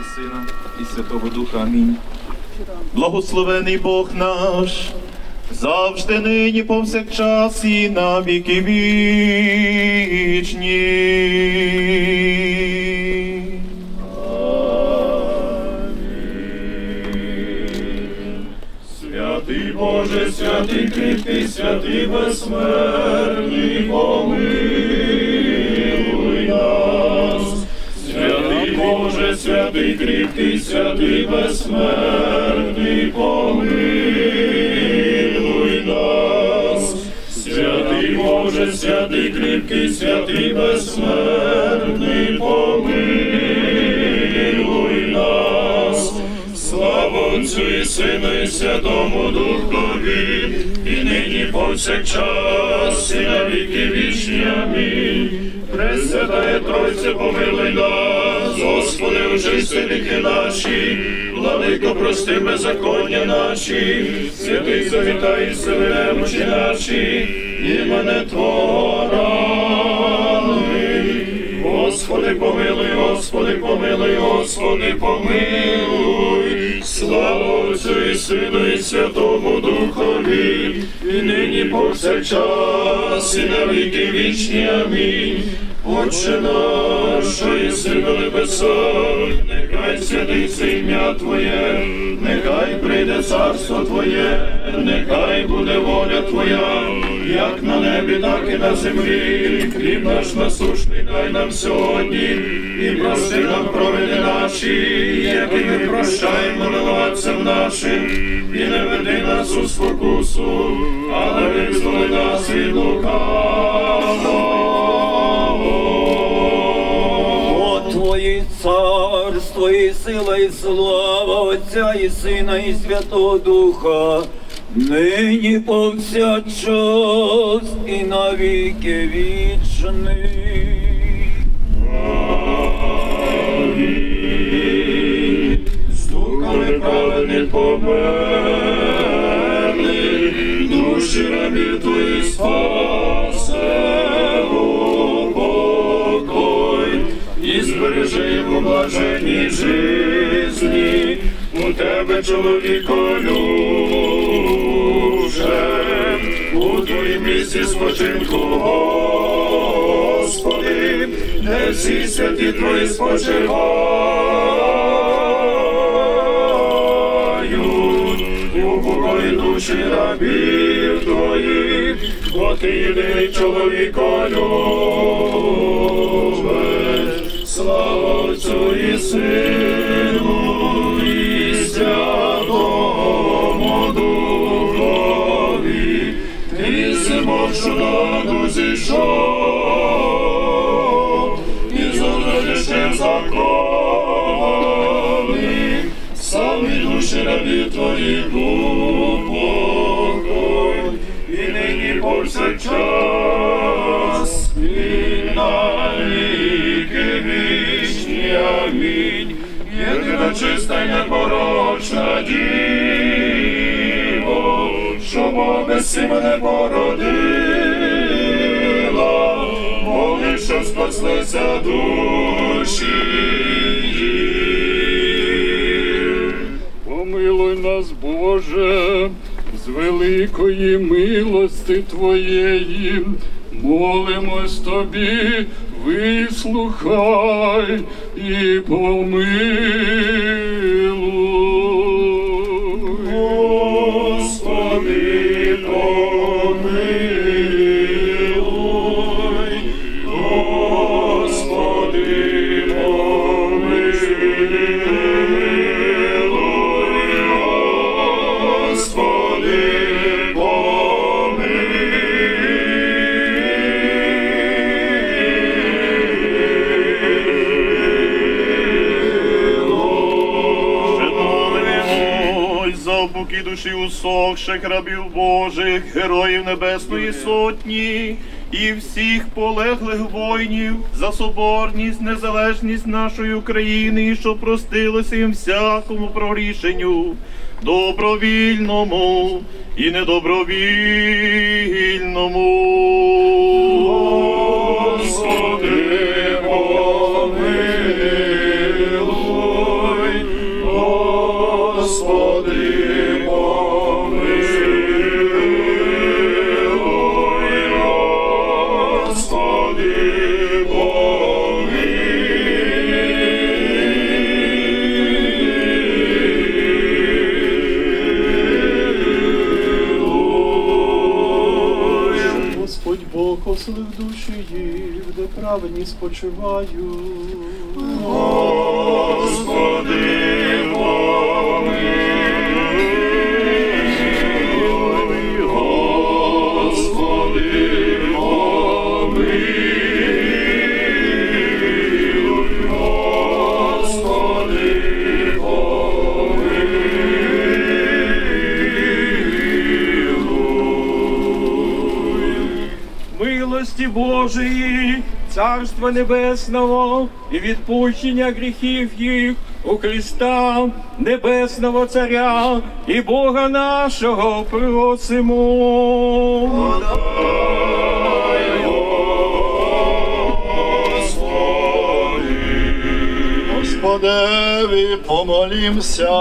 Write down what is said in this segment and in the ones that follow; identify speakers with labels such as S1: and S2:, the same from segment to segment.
S1: Сина і Святого Духа. Амінь. Благословений Бог наш, завжди, нині, повсякчас і на віки вічні.
S2: Амінь. Святий Боже, святий кріпкий, святий безсмертний, помилуй нас. Святий Боже, святий кріпкий, святий безсмертний, помилуй нас. Святий Боже, святий кріпкий, святий безсмертний, помилуй нас. Слава Отцю і Сину і Святому Духові, і нині повсякчас, і на віки вічні. Амінь. Пресвятая Тройця, помилуй нас, Господи, очисти гріхи наші, Владико, прости беззаконня наші, святий завітай, сили немочі наші, імени Твого рани. Господи, помилуй, Господи, помилуй, Господи, помилуй. Слава Отцю і Сину і Святому Духові, і нині повсякчас, і на віки вічні. Амінь. Отче наш, що єси на небесах, нехай святиться ім'я Твоє, нехай прийде царство Твоє, нехай буде воля Твоя, як на небі, так і на землі. Хліб наш насущний дай нам сьогодні, і прости нам провини наші, як і ми прощаємо винуватцям нашим, і не веди нас у спокусу, але визволи нас від лукавого.
S3: Твої царство і сила, і слава Отця і Сина, і Святого Духа, нині повсякчас і на віки вічні.
S2: Амінь. Стукали праведних померли, душі рабів Твої спасе упокой, і збережи їх у блаженній житті, у Тебе, чоловіколюбче, у Твоїм місці спочинку, Господи, де всі святі Твої спочивають, і упокої душі рабів Твоїх, бо Ти єдиний чоловіколюбець. Слава Отцю і Сину і Святому Духові, Ти зимов, що на нас зійшов, і зонадишним закони, самі душі рабів Твоїх упокой, і нині повсякчас, і на віки вічні. Амінь. Єдина чиста й непорочна Діво, що Бога без сім'я породила, моли, щоб спаслися душі.
S4: Помилуй нас, Боже, з великої милости Твоєї, молимось Тобі, вислухай і помилуй.
S2: Господи, помилуй, Господи, помилуй, Господи,
S1: Упокій душі усохших рабів Божих, героїв Небесної Сотні і всіх полеглих воїнів за соборність, незалежність нашої України, і що простилося їм всякому прогрішенню, добровільному і недобровільному.
S2: Господи, помилуй,
S1: веселих душі їх, де праведні спочивають.
S2: Господи, помилуй, Господи, помилуй, Господи,
S3: Милості Божої, Царства Небесного і відпущення гріхів їх у Христа, Небесного Царя і Бога нашого просимо.
S1: Господеві помолімся.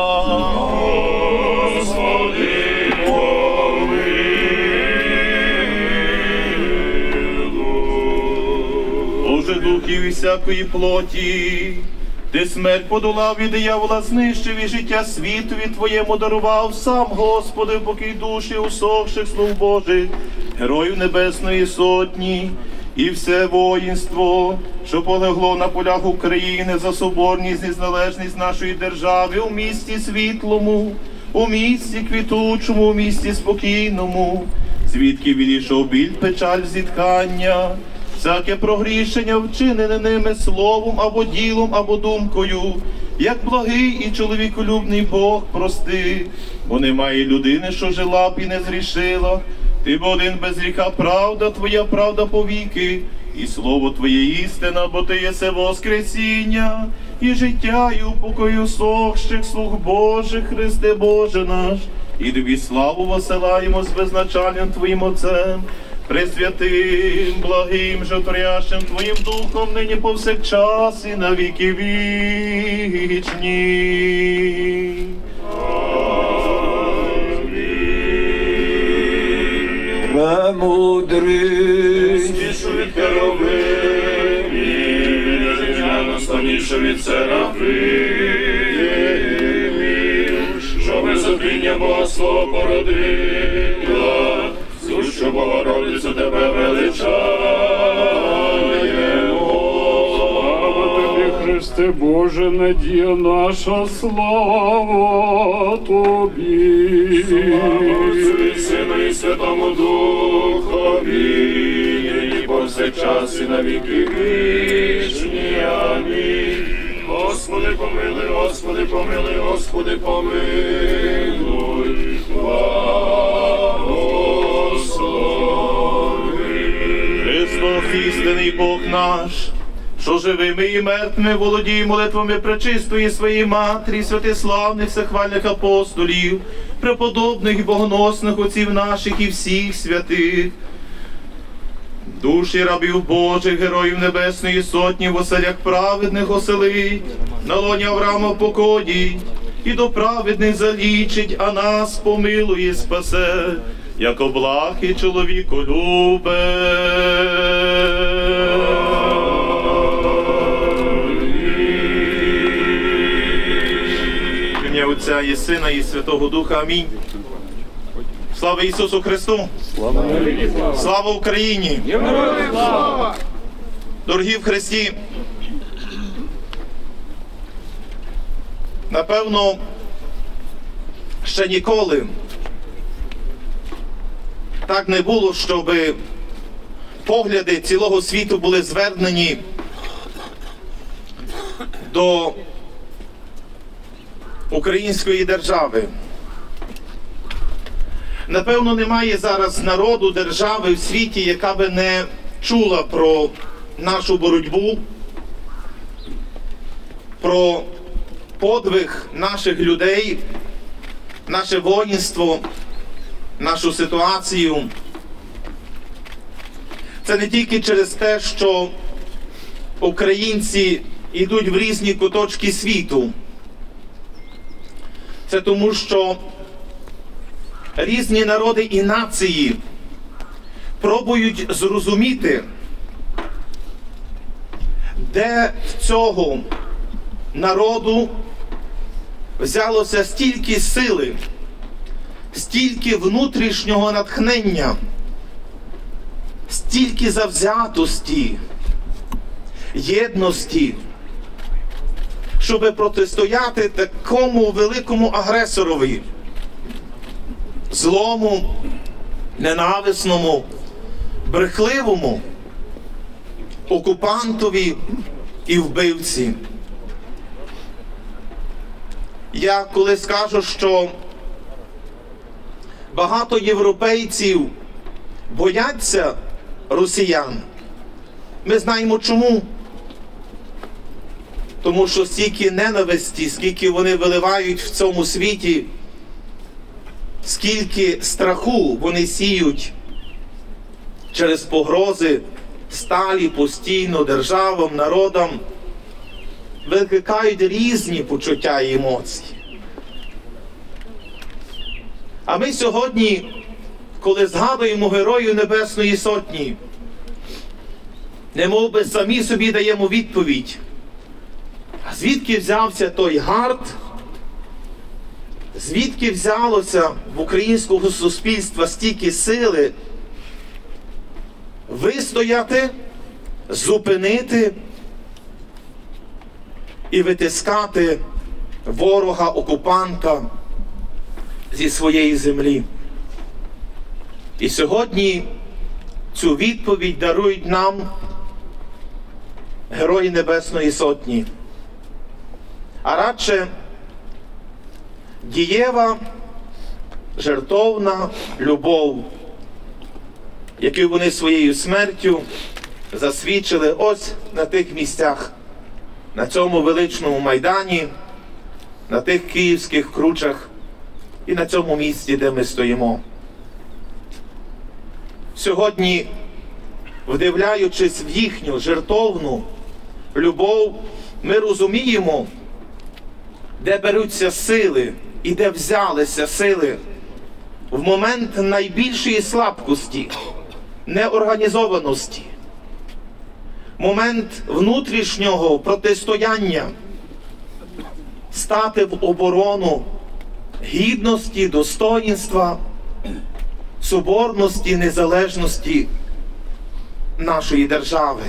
S2: Господи,
S1: Боже, духів і всякої плоті, ти смерть подолав і диявола знищив, і життя світові Твоєму дарував сам, Господи, покій душі усохших слуг Божих, героїв Небесної Сотні, і все воїнство, що полегло на полях України за соборність і незалежність нашої держави у місті світлому, у місті квітучому, у місті спокійному, звідки відійшов біль, печаль, зітхання, всяке прогрішення, вчинене ними словом або ділом, або думкою, як благий і чоловіколюбний Бог, прости, бо немає людини, що жила б і не зрішила. Ти бо один без гріха, правда Твоя, правда повіки, і слово Твоє істина, бо Ти єсе воскресіння, і життя, і упокою сохших слуг Божих, Христе Боже наш, і Тобі славу посилаємо з безначальним Твоїм Отцем, пресвятим, благим, жотворящим Твоїм Духом, нині повсякчас і на віки вічні.
S3: Премудрий,
S2: що від керовимів, життя наставніше від серафимів, що безодвіння Бога Слово породила, сущу Богородицю тебе величаємо.
S4: Слава тобі, Христе Боже, надія наша, слава тобі.
S2: Слава Отцю і Сину і Святому Духові, нині повсякчас і на віки вічні. Амінь. Господи, помилуй, Господи, помилуй, Господи, помилуй.
S1: Христос, істинний Бог наш, що живими і мертвими володіє молитвами пречистої своєї Матері, святиславних всехвальних апостолів, преподобних і богоносних отців наших і всіх святих. Душі рабів Божих, героїв Небесної Сотні, в оселях праведних оселить, на лоні Авраама покоїть, і до праведних залічить, а нас помилує, спасе, як облах і чоловіколюбе. В ім'я Отця і Сина і Святого Духа. Амінь. Слава Ісусу Христу! Слава Україні! Дорогі в Христі! Напевно, ще ніколи так не було, щоб погляди цілого світу були звернені до української держави. Напевно, немає зараз народу, держави в світі, яка би не чула про нашу боротьбу, про подвиг наших людей, наше воїнство, нашу ситуацію. Це не тільки через те, що українці йдуть в різні куточки світу. Це тому, що різні народи і нації пробують зрозуміти, де в цього народу взялося стільки сили, стільки внутрішнього натхнення, стільки завзятості, єдності, щоб протистояти такому великому агресорові, злому, ненависному, брехливому окупантові і вбивці. Я коли скажу, що багато європейців бояться росіян, ми знаємо чому. Тому що стільки ненависті, скільки вони виливають в цьому світі, скільки страху вони сіють через погрози сталі постійно державам, народам, викликають різні почуття і емоції. А ми сьогодні, коли згадуємо Героїв Небесної Сотні, немов би самі собі даємо відповідь, а звідки взявся той гард, звідки взялося в українського суспільства стільки сили вистояти, зупинити і витискати ворога-окупанта зі своєї землі. І сьогодні цю відповідь дарують нам Герої Небесної Сотні. А радше дієва, жертовна любов, яку вони своєю смертю засвідчили ось на тих місцях, на цьому величному Майдані, на тих київських кручах і на цьому місці, де ми стоїмо. Сьогодні, вдивляючись в їхню жертовну любов, ми розуміємо, де беруться сили і де взялися сили в момент найбільшої слабкості, неорганізованості, момент внутрішнього протистояння, стати в оборону гідності, достоїнства, соборності, незалежності нашої держави.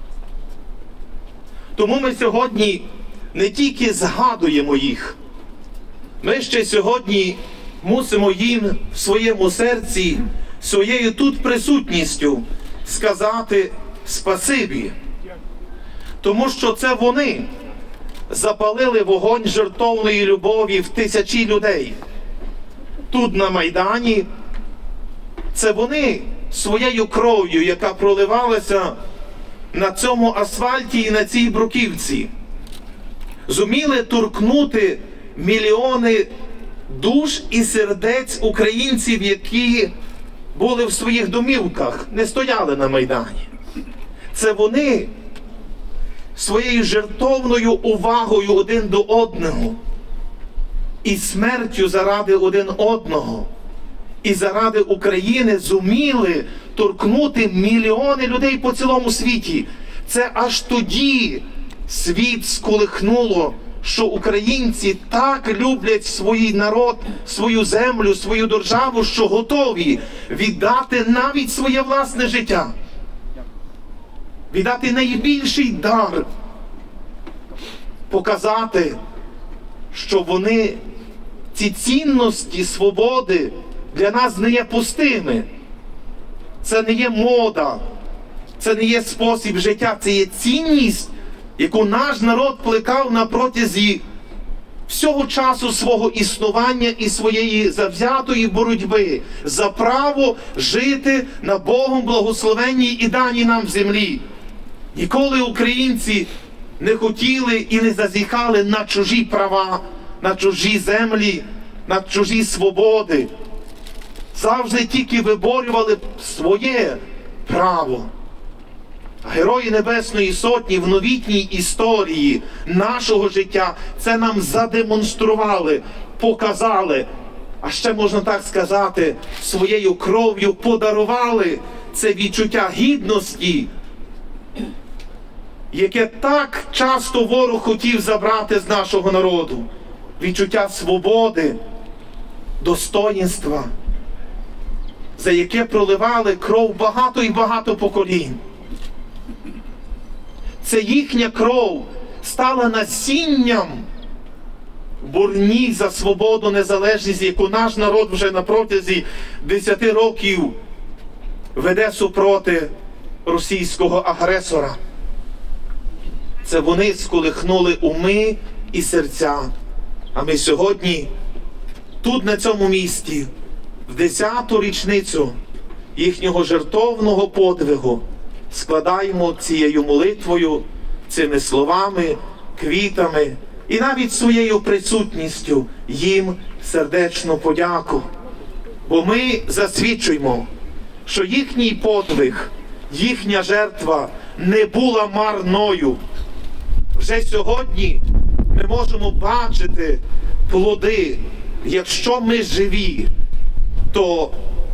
S1: Тому ми сьогодні не тільки згадуємо їх, ми ще сьогодні мусимо їм в своєму серці, своєю тут присутністю сказати спасибі. Тому що це вони запалили вогонь жертовної любові в тисячі людей. Тут на Майдані це вони своєю кров'ю, яка проливалася на цьому асфальті і на цій бруківці, зуміли торкнути мільйони душ і сердець українців, які були в своїх домівках, не стояли на Майдані. Це вони своєю жертовною увагою один до одного і смертю заради один одного і заради України зуміли торкнути мільйони людей по цілому світі. Це аж тоді світ сколихнуло, що українці так люблять свій народ, свою землю, свою державу, що готові віддати навіть своє власне життя. Віддати найбільший дар. Показати, що вони, ці цінності свободи для нас не є пустими. Це не є мода, це не є спосіб життя, це є цінність, яку наш народ плекав на протязі всього часу свого існування і своєї завзятої боротьби за право жити на Богом благословенній і даній нам землі. Ніколи українці не хотіли і не зазіхали на чужі права, на чужі землі, на чужі свободи. Завжди тільки виборювали своє право. Герої Небесної Сотні в новітній історії нашого життя це нам задемонстрували, показали, а ще можна так сказати, своєю кров'ю подарували це відчуття гідності, яке так часто ворог хотів забрати з нашого народу. Відчуття свободи, достоїнства. за яке проливали кров багато і багато поколінь. Це їхня кров стала насінням в борні за свободу, незалежність, яку наш народ вже на протязі 10 років веде супроти російського агресора. Це вони сколихнули уми і серця. А ми сьогодні, тут на цьому місці, в 10-ту річницю їхнього жертовного подвигу, складаємо цією молитвою, цими словами, квітами і навіть своєю присутністю їм сердечну подяку. Бо ми засвідчуємо, що їхній подвиг, їхня жертва не була марною. Вже сьогодні ми можемо бачити плоди. Якщо ми живі, то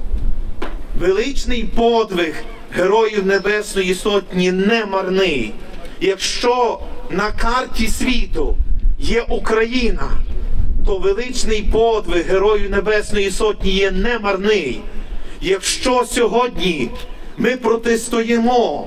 S1: величний подвиг Героїв Небесної Сотні не марний. Якщо на карті світу є Україна, то величний подвиг Героїв Небесної Сотні є не марний. Якщо сьогодні ми протистоїмо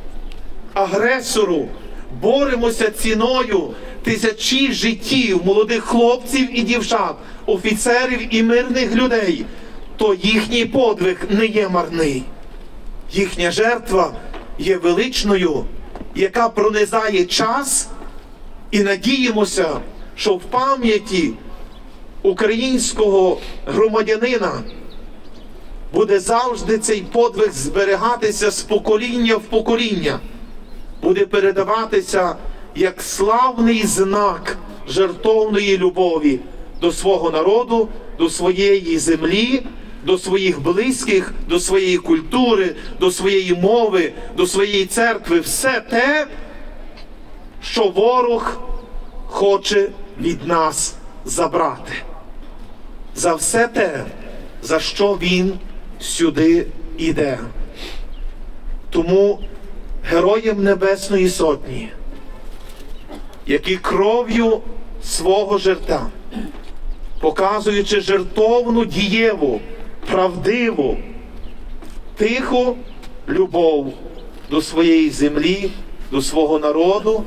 S1: агресору, боремося ціною тисячі життів молодих хлопців і дівчат, офіцерів і мирних людей, то їхній подвиг не є марний. Їхня жертва є величною, яка пронизає час, і надіємося, що в пам'яті українського громадянина буде завжди цей подвиг зберігатися з покоління в покоління, буде передаватися як славний знак жертовної любові до свого народу, до своєї землі, до своїх близьких, до своєї культури, до своєї мови, до своєї церкви. Все те, що ворог хоче від нас забрати. За все те, за що він сюди йде. Тому Героям Небесної Сотні, які кров'ю свого жерта, показуючи жертовну, дієву, правдиву, тиху любов до своєї землі, до свого народу,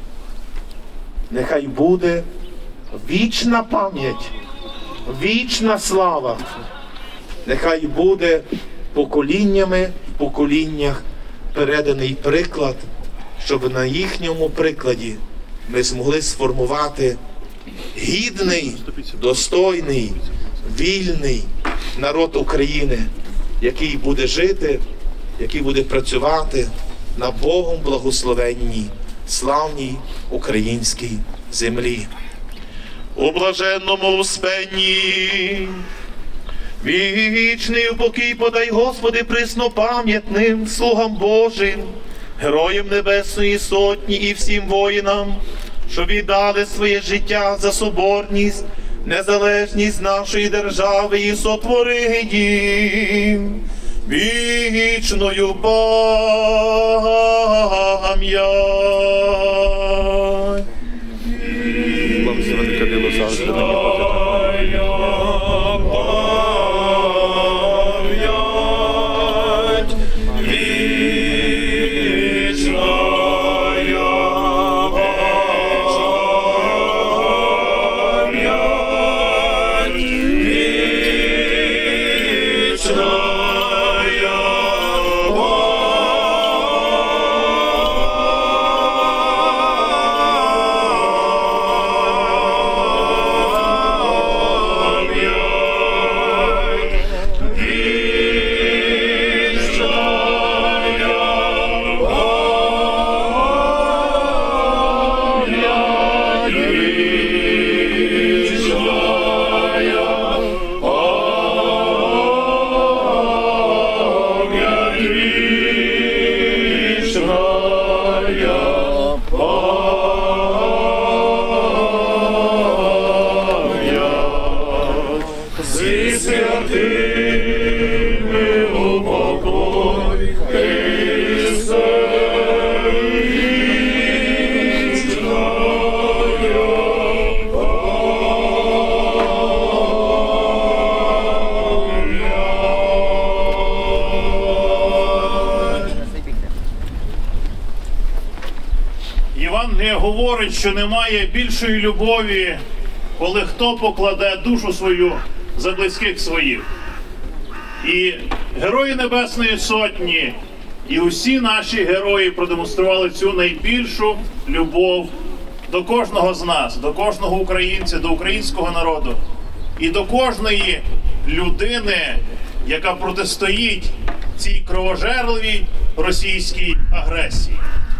S1: нехай буде вічна пам'ять, вічна слава, нехай буде поколіннями в поколіннях переданий приклад, щоб на їхньому прикладі ми змогли сформувати гідний, достойний, вільний народ України, який буде жити, який буде працювати на Богом благословенній, славній українській землі. У блаженному успенні вічний упокій подай, Господи, преснопам'ятним слугам Божим, Героям Небесної Сотні і всім воїнам, що віддали своє життя за соборність, незалежність нашої держави, і сотвори їм вічною пам'ять. Благословене кадило завжди на нього.
S2: Євангеліє говорить, що немає більшої любові, коли хто покладе душу свою за близьких своїх. І Герої Небесної Сотні, і усі наші герої продемонстрували цю найбільшу любов до кожного з нас, до кожного українця, до українського народу і до кожної людини, яка протистоїть цій кровожерливій російській агресії.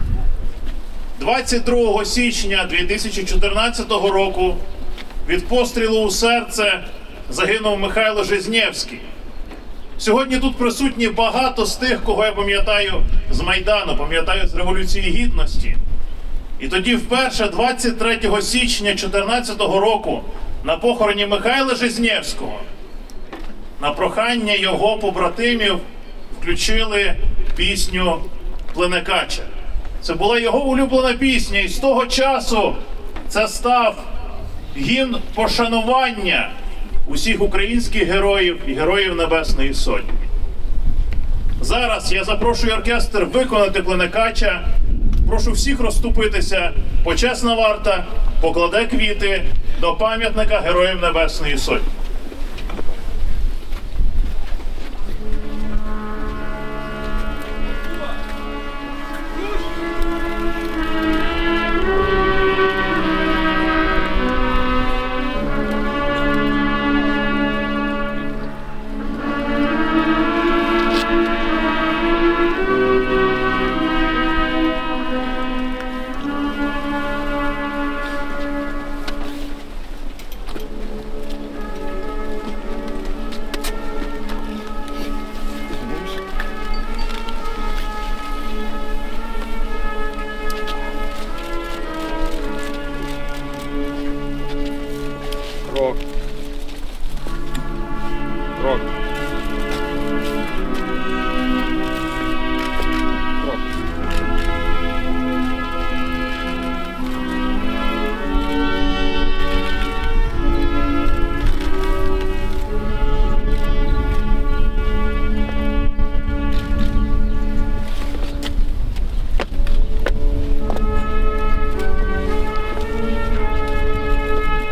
S2: 22 січня 2014 року від пострілу у серце загинув Михайло Жизнєвський. Сьогодні тут присутні багато з тих, кого я пам'ятаю з Майдану, пам'ятаю з Революції Гідності. І тоді вперше 23 січня 2014 року на похороні Михайла Жизнєвського на прохання його побратимів включили пісню «Пленекача». Це була його улюблена пісня, і з того часу це став гімн пошанування усіх українських героїв і Героїв Небесної Сотні. Зараз я запрошую оркестр виконати «Пленекача». Прошу всіх розступитися. Почесна варта покладе квіти до пам'ятника Героїв Небесної Сотні.
S3: Крок. Крок. Крок.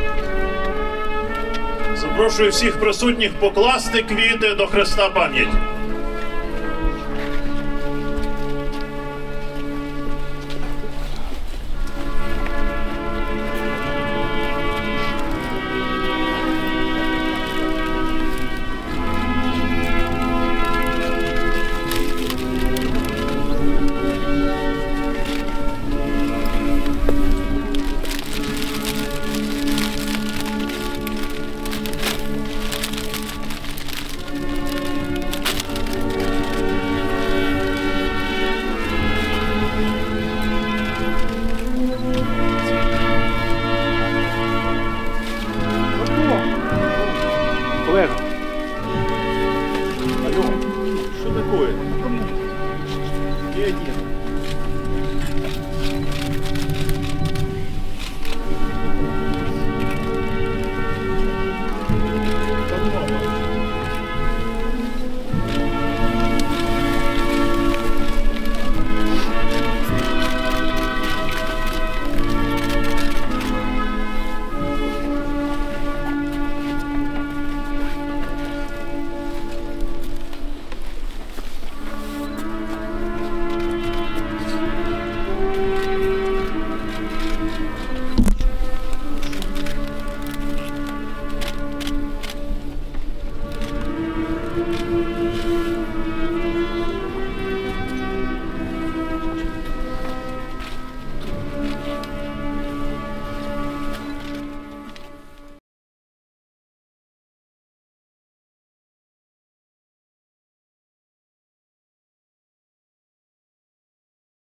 S2: Запрошую всіх присутніх покласти квіти до Хреста пам'яті.